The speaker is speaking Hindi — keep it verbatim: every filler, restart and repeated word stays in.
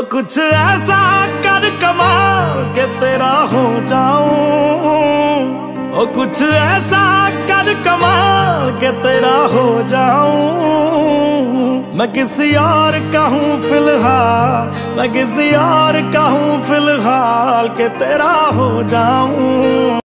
कुछ ऐसा कर कमाल के तेरा हो जाऊं, ओ कुछ ऐसा कर कमाल के तेरा हो जाऊं। मैं किसी और का हूँ फिलहाल, मैं किसी और का हूँ फिलहाल के तेरा हो जाऊं।